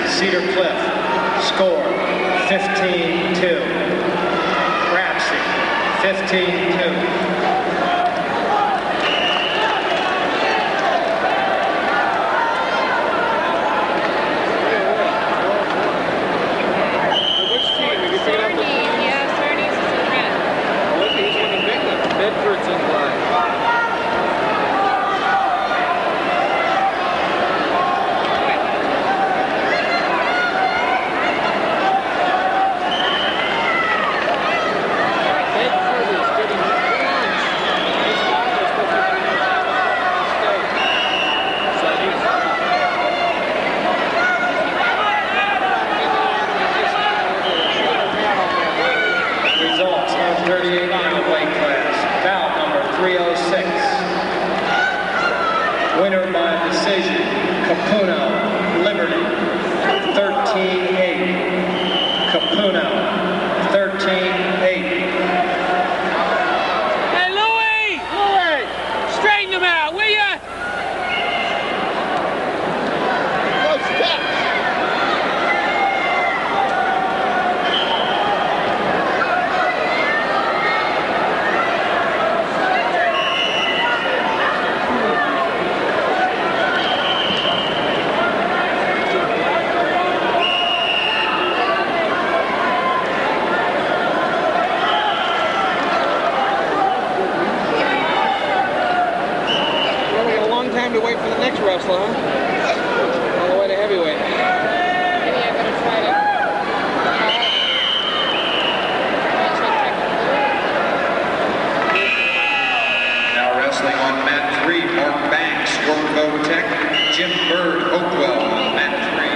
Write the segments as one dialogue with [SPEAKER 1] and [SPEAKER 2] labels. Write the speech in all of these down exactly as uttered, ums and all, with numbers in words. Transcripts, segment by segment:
[SPEAKER 1] Cedar Cliff. Score fifteen two. Ramsey fifteen two. Winner by decision, Capuno, Liberty, thirteen eight. Capuno, thirteen eight.
[SPEAKER 2] Hey, Louie! Louie! Straighten him out, will ya?
[SPEAKER 3] Go steps!
[SPEAKER 4] To wait for the next wrestler, huh? All the way to heavyweight. Maybe I better try to.
[SPEAKER 5] Now wrestling on mat three, Mark Banks, Giorgio Tech, Jim Bird, Oakwell on mat three.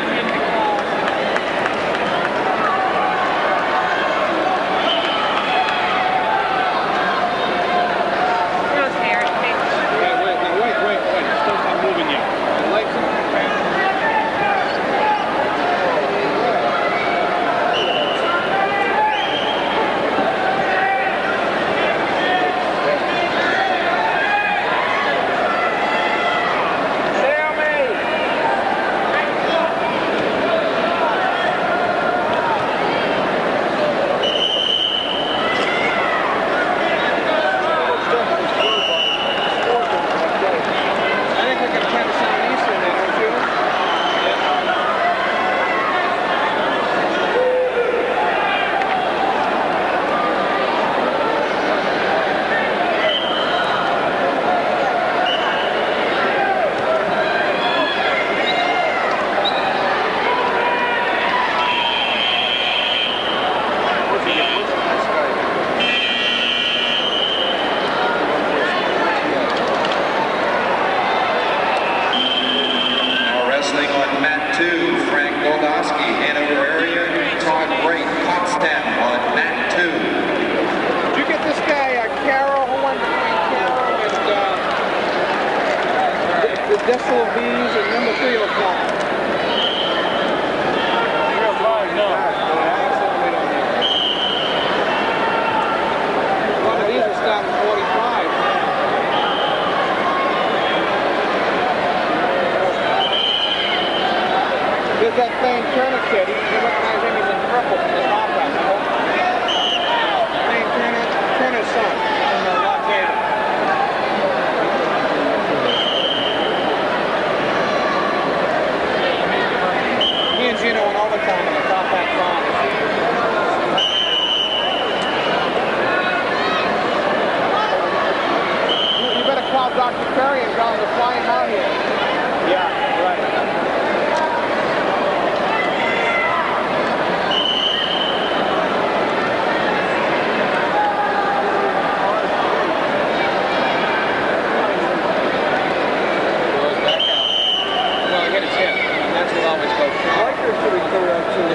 [SPEAKER 4] Decimal B's and number three oh five. three oh five, no. One of these is starting forty-five. There's that Thane Turner kid. You recognize him, he's in purple from the top right. Thane Turner, Turner's son from the Las Vegas. You know, in overtime in the top back five. You better call Doctor Perry and tell him to fly him out here. Yeah, right. Goes back out. Well, he hit his hip. And that's what always goes. Should we go out to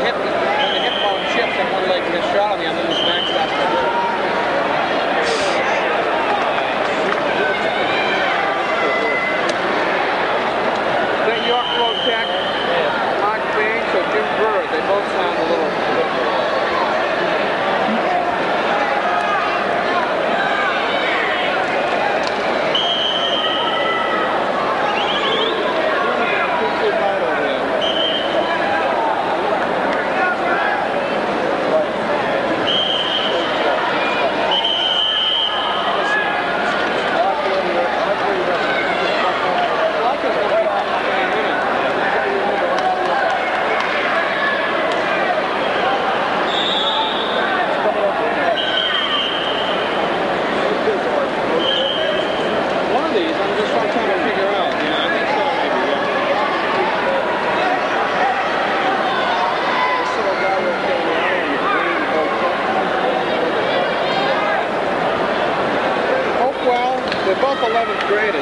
[SPEAKER 4] graded.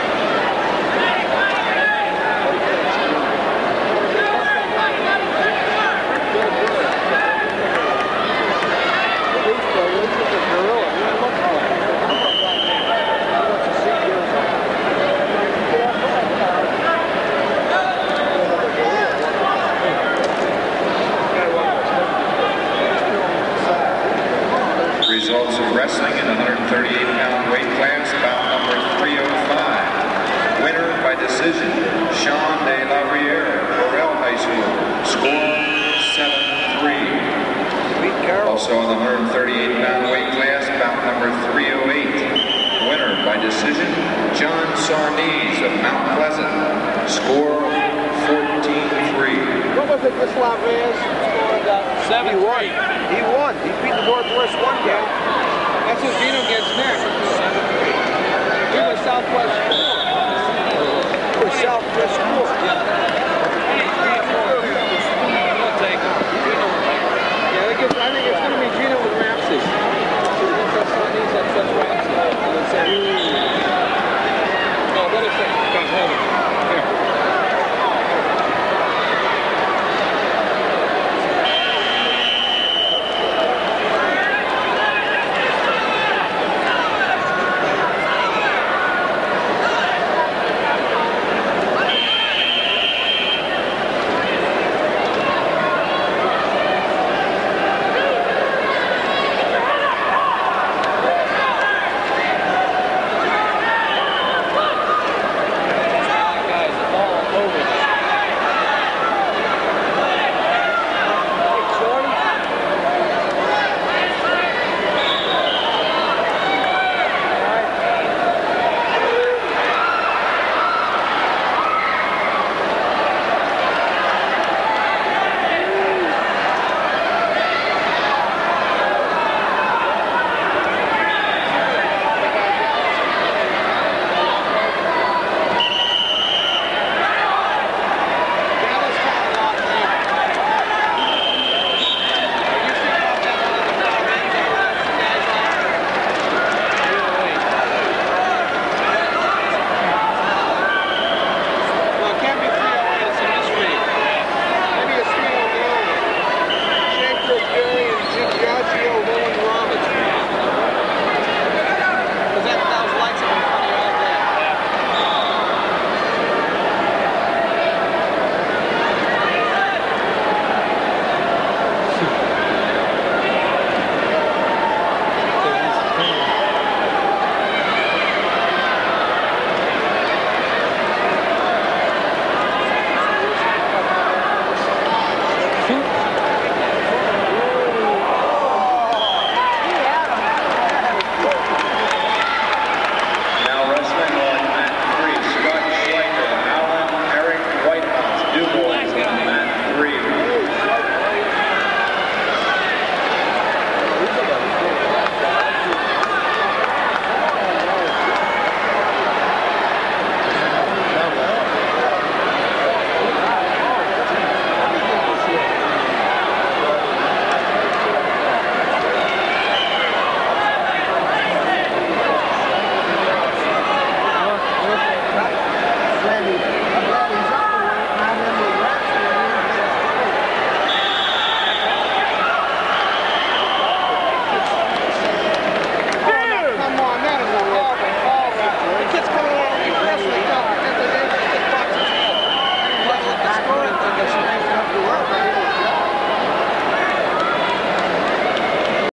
[SPEAKER 5] Results of wrestling in the one hundred thirty-eight pound weight class, bout number three oh five. Winner by decision, Sean De La Riera, Corel High School. Score seven three. Also in the one hundred thirty-eight pound weight class, bout number three oh eight. Winner by decision, John Sarnese of Mount Pleasant. Score fourteen three.
[SPEAKER 3] What was it this Lavez scored?
[SPEAKER 4] seven three.
[SPEAKER 3] He won. He beat the Northwest one guy.
[SPEAKER 4] That's what Dino gets next. He was Southwest four.
[SPEAKER 3] Southwest four.
[SPEAKER 4] Yeah.